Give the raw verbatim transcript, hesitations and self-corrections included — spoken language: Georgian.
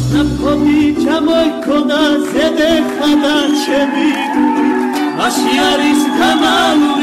ნაფხოდი ჩამოიქონა ზედე ხადა ჩემი მაში არის გამალული